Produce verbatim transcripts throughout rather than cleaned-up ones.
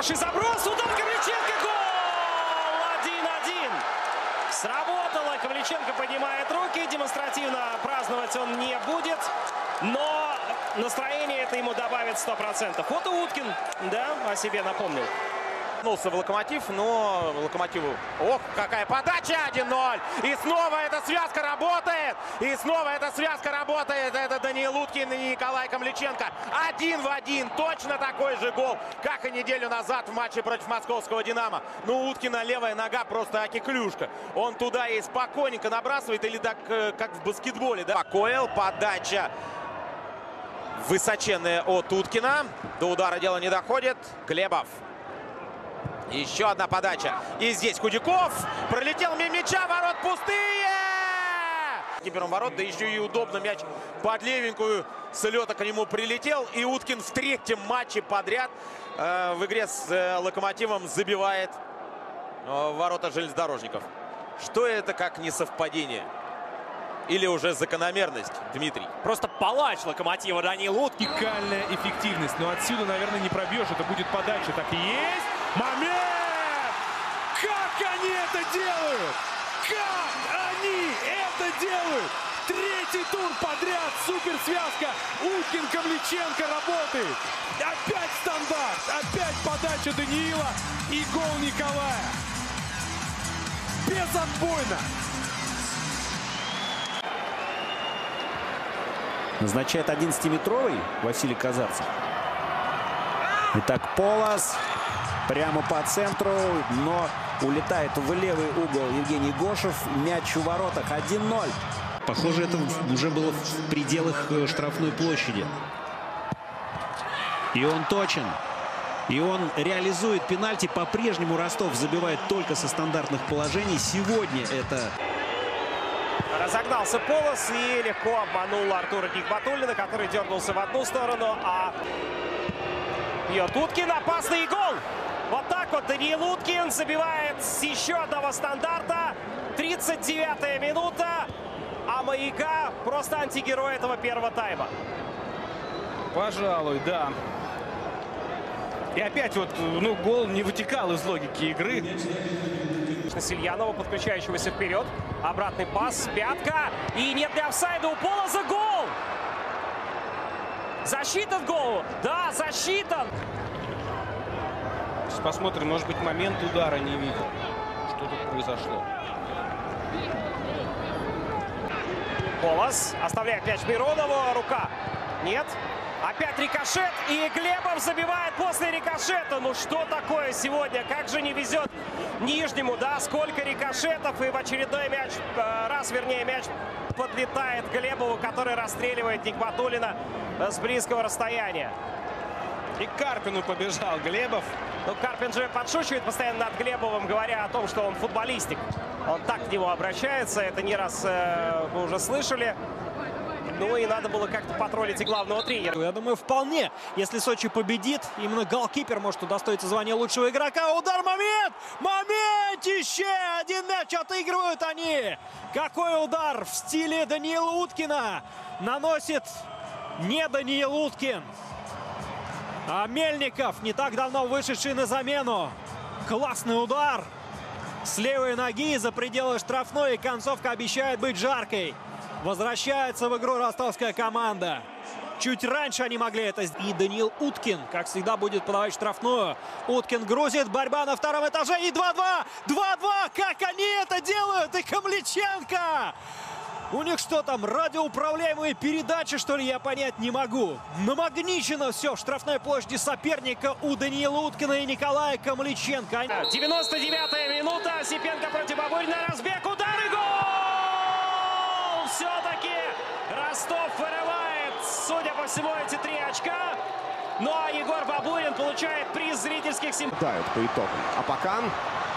Хороший заброс. Удар Ковличенко. Гол! один-один. Сработало. Ковличенко поднимает руки. Демонстративно праздновать он не будет. Но настроение это ему добавит сто процентов. Вот и Уткин, да, о себе напомнил. Вернулся в Локомотив, но Локомотиву... Ох, какая подача! один ноль! И снова эта связка работает! И снова эта связка работает! Это Даниил Уткин и Николай Ковличенко. Один в один. Точно такой же гол, как и неделю назад в матче против московского «Динамо». Ну, Уткина левая нога просто аки-клюшка. Он туда и спокойненько набрасывает, или так, как в баскетболе, да? Коэл, подача высоченная от Уткина. До удара дело не доходит. Глебов. Еще одна подача. И здесь Худяков. Пролетел мимо мяча. Ворот пустые. Кипером ворот. Да еще и удобно мяч под левенькую. С лета к нему прилетел. И Уткин в третьем матче подряд э, в игре с э, Локомотивом забивает э, ворота железнодорожников. Что это как не совпадение? Или уже закономерность, Дмитрий? Просто палач Локомотива Даниил Уткин. Уникальная эффективность. Но отсюда, наверное, не пробьешь. Это будет подача. Так и есть. Момент! Как они это делают? Как они это делают? Третий тур подряд. Суперсвязка. Уткин-Ковличенко работает. Опять стандарт. Опять подача Даниила. И гол Николая. Безотбойно. Назначает одиннадцатиметровый Василий Казарцев. Итак, Полос прямо по центру, но улетает в левый угол Евгений Гошев. Мяч у воротах. один ноль. Похоже, это уже было в пределах штрафной площади. И он точен. И он реализует пенальти. По-прежнему Ростов забивает только со стандартных положений. Сегодня это... Разогнался Полос и легко обманул Артура Нигматуллина, который дернулся в одну сторону, а бьет Уткин. Опасный гол! Вот так вот Даниил Уткин забивает с еще одного стандарта. тридцать девятая минута, а Маяка просто антигерой этого первого тайма. Пожалуй, да. И опять вот, ну, гол не вытекал из логики игры. Сильянова, подключающегося вперед. Обратный пас, пятка. И нет ли офсайда у Полоза. Гол! Засчитан гол? Да, засчитан. Сейчас посмотрим, может быть, момент удара не видел. Что тут произошло? Полоз оставляет мяч Миронову. Рука. Нет. Опять рикошет. И Глебов забивает после рикошета. Ну что такое сегодня? Как же не везет Нижнему, да? Сколько рикошетов. И в очередной мяч, раз вернее, мяч подлетает к Глебову, который расстреливает Нигматуллина с близкого расстояния. И к Карпину побежал Глебов. Ну, Карпин же подшучивает постоянно над Глебовым, говоря о том, что он футболистик. Он так к нему обращается. Это не раз э, мы уже слышали. Ну и надо было как-то потроллить и главного тренера. Я думаю, вполне. Если Сочи победит, именно голкипер может удостоиться звания лучшего игрока. Удар, момент! Моментище! Один мяч отыгрывают они. Какой удар в стиле Даниила Уткина наносит не Даниил Уткин, а Мельников, не так давно вышедший на замену. Классный удар с левой ноги за пределы штрафной. И концовка обещает быть жаркой. Возвращается в игру ростовская команда. Чуть раньше они могли это сделать. И Даниил Уткин, как всегда, будет подавать штрафную. Уткин грузит. Борьба на втором этаже. И два-два. два-два. Как они это делают? И Ковличенко. У них что там, радиоуправляемые передачи, что ли, я понять не могу. Намагничено все в штрафной площади соперника у Даниила Уткина и Николая Ковличенко. девяносто девятая минута. Осипенко против Бабурина. Разбег, удар и гол! Все-таки Ростов вырывает, судя по всему, эти три очка. Ну а Егор Бабурин получает приз зрительских симпатий. Дают по итогам. Апакан.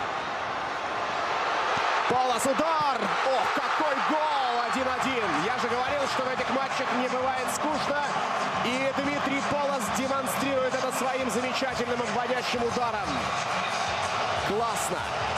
Полос, удар! Ох, какой гол! один-один. Я же говорил, что в этих матчах не бывает скучно. И Дмитрий Полос демонстрирует это своим замечательным обводящим ударом. Классно.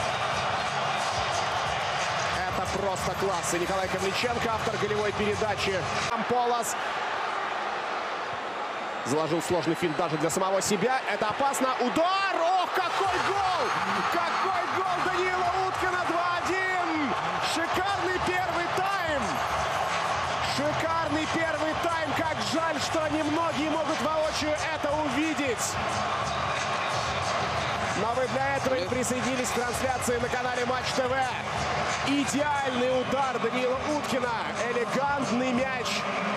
Это просто класс. И Николай Ковличенко, автор голевой передачи. Полос. Заложил сложный финт даже для самого себя. Это опасно. Удар! Ох, какой гол! Какой гол Даниила Уткина! два один! Шикарный первый тайм! Шикарный первый тайм! Как жаль, что немногие могут воочию это увидеть. Но вы для этого и присоединились к трансляции на канале Матч ТВ. Идеальный удар Даниила Уткина. Элегантный мяч.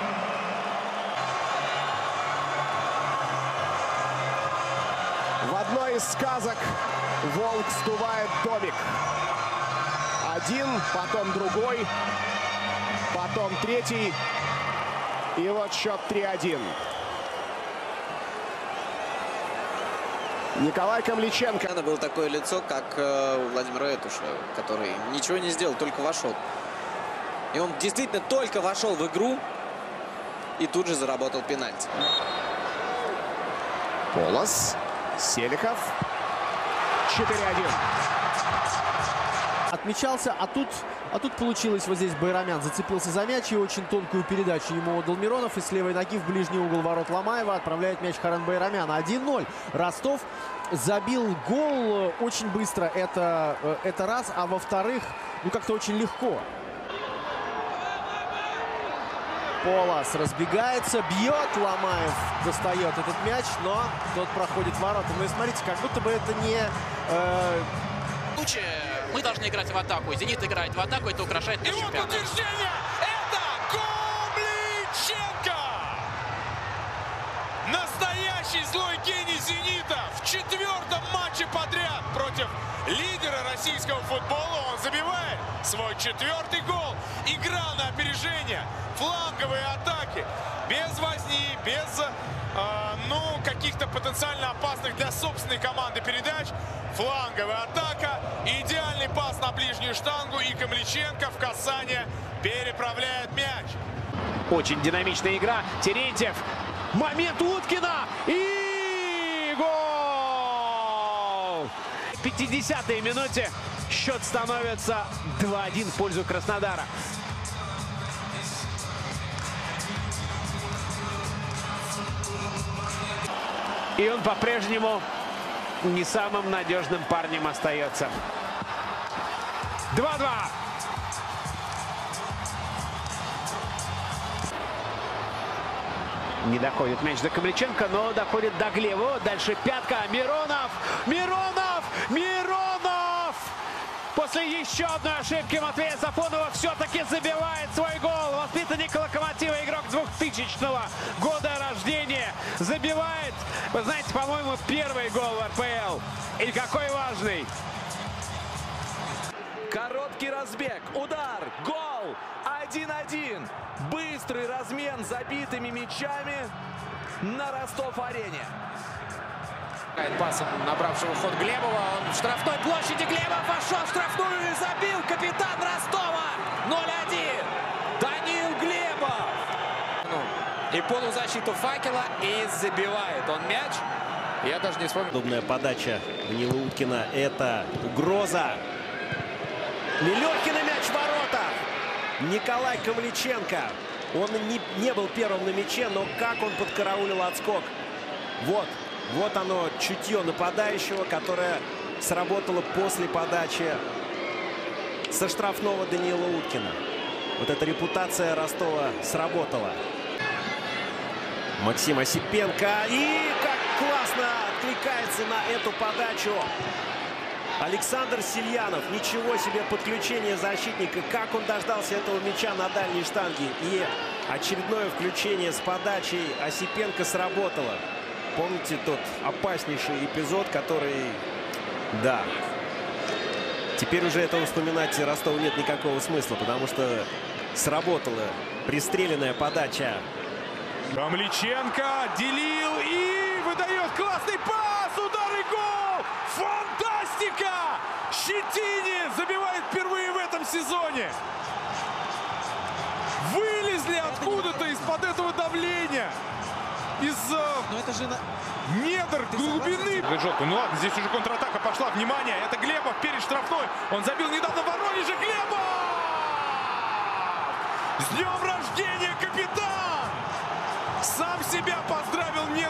В одной из сказок волк сдувает домик. Один, потом другой, потом третий. И вот счет три один. Николай Камличенко. Это было такое лицо, как э, у Владимира Этуша, который ничего не сделал, только вошел. И он действительно только вошел в игру и тут же заработал пенальти. Полос. Селихов. четыре один. Отмечался, а тут, а тут получилось вот здесь Байрамян зацепился за мяч и очень тонкую передачу ему отдал Миронов. И с левой ноги в ближний угол ворот Ломаева отправляет мяч Харен Байрамяна. один ноль. Ростов забил гол очень быстро. Это, это раз. А во-вторых, ну как-то очень легко. Полос разбегается, бьет, Ломаев достает этот мяч, но тот проходит в ворота. Ну и смотрите, как будто бы это не... Э... Мы должны играть в атаку. «Зенит» играет в атаку, это украшает наш чемпионат. И вот утверждение! Это Камличенко! Настоящий злой гений «Зенита» в четвертом матче подряд против лидера российского футбола. Он забивает свой четвертый гол. Играл на опережение. Фланговые атаки. Без возни, без э, ну, каких-то потенциально опасных для собственной команды передач. Фланговая атака. Идеальный пас на ближнюю штангу. И Камличенко в касание переправляет мяч. Очень динамичная игра. Терентьев. Момент Уткина. И гол! В пятидесятой минуте счет становится два один в пользу Краснодара. И он по-прежнему не самым надежным парнем остается. два-два. Не доходит мяч до Камличенко, но доходит до Глева. Дальше пятка. Миронов! Миронов! Миронов! После еще одной ошибки Матвея Сафонова все-таки забивает свой гол. Воспитанник «Локомотива», игрок двухтысячного года рождения, забивает, вы знаете, по-моему, первый гол в эр пэ эл. И какой важный! Короткий разбег, удар, гол, один один. Быстрый размен забитыми мячами на Ростов-арене. Пасом набравшего ход Глебова. Он в штрафной площади. Глебов вошел в штрафную и забил капитан Ростова. ноль один. Даниил Глебов. Ну, и полузащиту Факела. И забивает он мяч. Я даже не вспомнил. Удобная подача Даниила Уткина. Это угроза. Лелехина мяч в ворота. Николай Камличенко. Он не, не был первым на мяче, но как он подкараулил отскок. Вот. Вот оно, чутье нападающего, которое сработало после подачи со штрафного Даниила Уткина. Вот эта репутация Ростова сработала. Максим Осипенко. И как классно откликается на эту подачу Александр Сильянов. Ничего себе подключение защитника. Как он дождался этого мяча на дальней штанге. И очередное включение с подачей Осипенко сработало. Помните тот опаснейший эпизод, который... Да. Теперь уже этого вспоминать Ростову нет никакого смысла, потому что сработала пристреленная подача. Камличенко делил и выдает классный пас. Удар и гол! Фантастика! Щетинин забивает впервые в этом сезоне. Вылезли откуда-то из-под этого давления. Из Но это же на... недр глубины. Ну ладно, здесь уже контратака пошла. Внимание, это Глебов перед штрафной. Он забил недавно в Воронеже. Глебов! С днем рождения, капитан! Сам себя поздравил не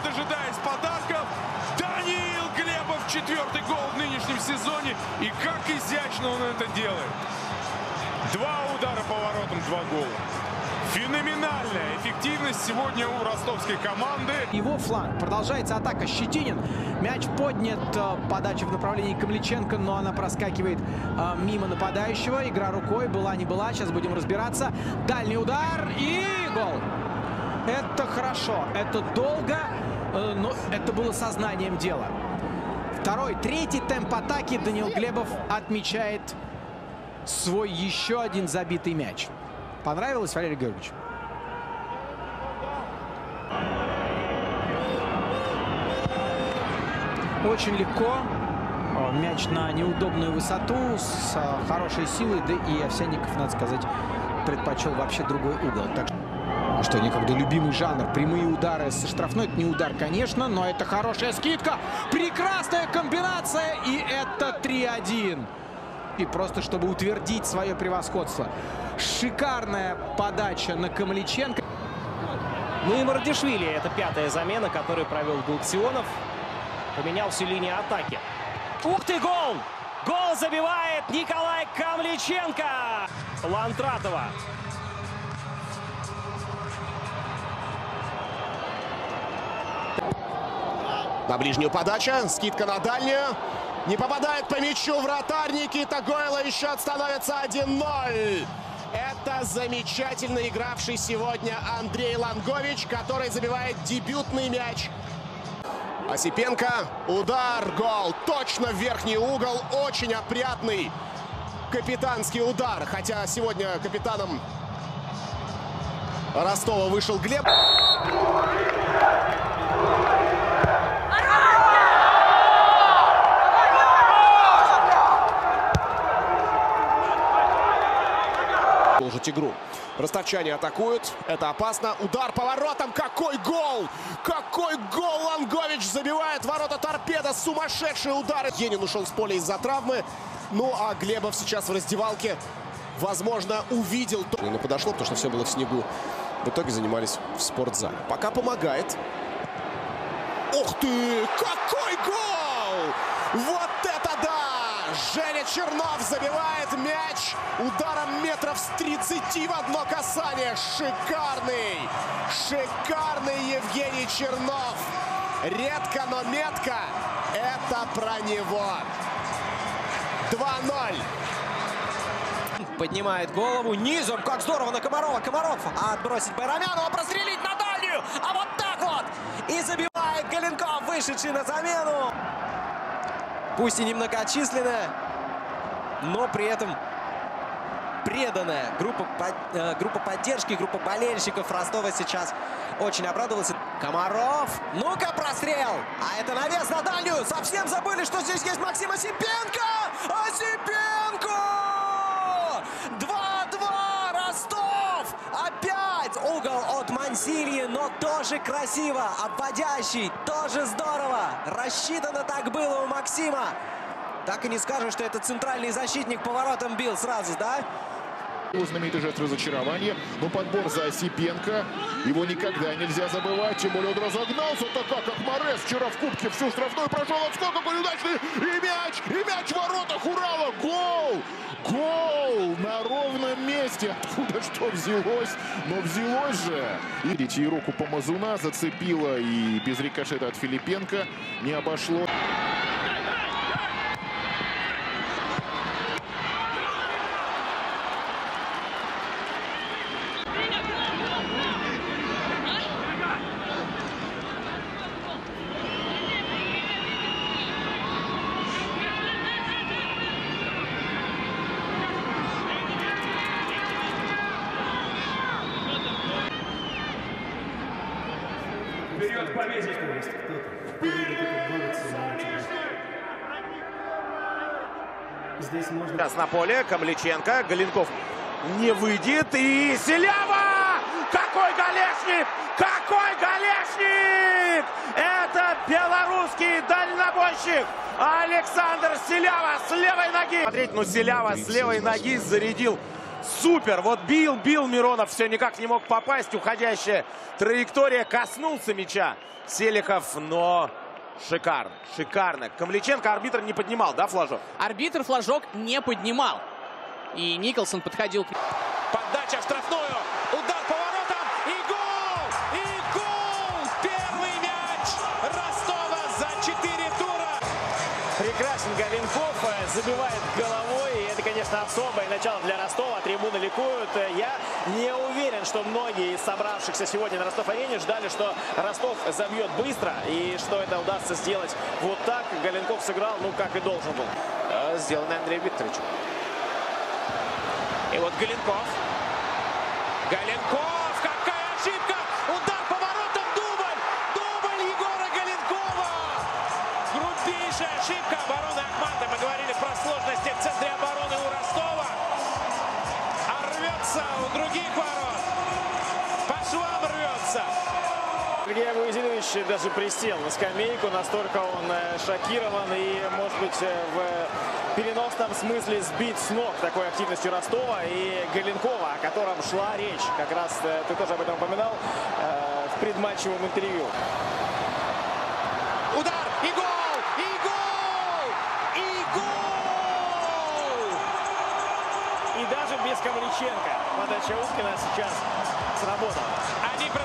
четвертый гол в нынешнем сезоне. И как изящно он это делает. Два удара по воротам, два гола. Феноменальная эффективность сегодня у ростовской команды. Его фланг. Продолжается атака. Щетинин. Мяч поднят. Подача в направлении Камличенко, но она проскакивает э, мимо нападающего. Игра рукой. Была не была. Сейчас будем разбираться. Дальний удар и гол. Это хорошо. Это долго, э, но это было сознанием дела. Второй, третий темп атаки. Даниил Глебов отмечает свой еще один забитый мяч. Понравилось, Валерий Георгиевич? Очень легко. Мяч на неудобную высоту, с хорошей силой. Да и Овсянников, надо сказать, предпочел вообще другой угол. Так что некогда любимый жанр. Прямые удары со штрафной. Это не удар, конечно, но это хорошая скидка. Прекрасная комбинация. И это три один. И просто, чтобы утвердить свое превосходство. Шикарная подача на Камличенко. Ну и Мардишвили. Это пятая замена, которую провел Галактионов. Поменял всю линию атаки. Ух ты, гол! Гол забивает Николай Камличенко. Лантратова. На ближнюю подача. Скидка на дальнюю. Не попадает по мячу вратарь Никита Гойло. И счет становится один ноль. Это замечательно игравший сегодня Андрей Лангович, который забивает дебютный мяч. Осипенко. Удар. Гол. Точно в верхний угол. Очень опрятный капитанский удар. Хотя сегодня капитаном Ростова вышел Глеб. Продолжить игру. Ростовчане атакуют. Это опасно. Удар по воротам. Какой гол! Какой гол! Лангович забивает ворота Торпедо. Сумасшедший удар. Енин ушел с поля из-за травмы. Ну а Глебов сейчас в раздевалке, возможно, увидел. Но подошло, потому что все было в снегу. В итоге занимались в спортзале. Пока помогает. Ух ты! Какой гол! Вот это да! Женя Чернов забивает мяч ударом метров с тридцати в одно касание. Шикарный, шикарный Евгений Чернов. Редко, но метко. Это про него. два ноль. Поднимает голову низом. Как здорово на Комарова. Комаров отбросить Байрамянова, прострелить на дальнюю. А вот так вот. И забивает Галенков, вышедший на замену. Пусть и немногочисленная, но при этом преданная группа, э, группа поддержки, группа болельщиков Ростова сейчас очень обрадовался. Комаров, ну-ка прострел, а это навес на дальнюю. Совсем забыли, что здесь есть Максим Осипенко. Осипенко! два-два, Ростов! Опять угол от Мансильи, но тоже красиво, обводящий, тоже здорово. Рассчитано так было у Максима. Так и не скажешь, что это центральный защитник поворотом бил сразу, да? Его знаменитый жест разочарования, но подбор за Осипенко. Его никогда нельзя забывать, тем более он разогнался так, как Морес вчера в Кубке всю штрафную прошел. Отскок какой удачный! И мяч! И мяч в воротах Урала! Гол! Гол! На ровном месте! Откуда что взялось? Но взялось же! Видите, и руку Помазуна зацепило, и без рикошета от Филипенко не обошло. Вперед к победе! Здесь можно... Сейчас на поле Камличенко. Галенков не выйдет. И Селява! Какой голешник! Какой голешник! Это белорусский дальнобойщик Александр Селява с левой ноги. Смотрите, ну Селява с левой ноги зарядил. Супер! Вот бил, бил Миронов, все никак не мог попасть. Уходящая траектория, коснулся мяча Селихов, но Шикарно, шикарно. Камличенко арбитр не поднимал, да, флажок? Арбитр флажок не поднимал. И Николсон подходил. Подача в штрафную. Удар по воротам. И гол! И гол! Первый мяч Ростова за четыре тура. Прекрасен Галенков, забивает головой. И это, конечно, особое начало для Ростова. Трибуны ликуют. Я не уверен, что многие из собравшихся сегодня на Ростов-арене ждали, что Ростов забьет быстро. И что это удастся сделать вот так. Галенков сыграл, ну, как и должен был. Сделано Андреем Викторовичем. И вот Галенков. Галенков! Какая ошибка! Удар по воротам! Дубль! Дубль Егора Галенкова! Грубейшая ошибка обороны Ахмата. Мы говорили про сложности в центре обороны у Ростова. А рвется у других ворот. По швам рвется. Сергей Абузинович даже присел на скамейку, настолько он шокирован и, может быть, в переносном смысле сбит с ног такой активностью Ростова и Галенкова, о котором шла речь. Как раз ты тоже об этом упоминал в предматчевом интервью. Удар! И гол! И гол! И гол! И даже без Камличенко подача Уткина сейчас сработала. Они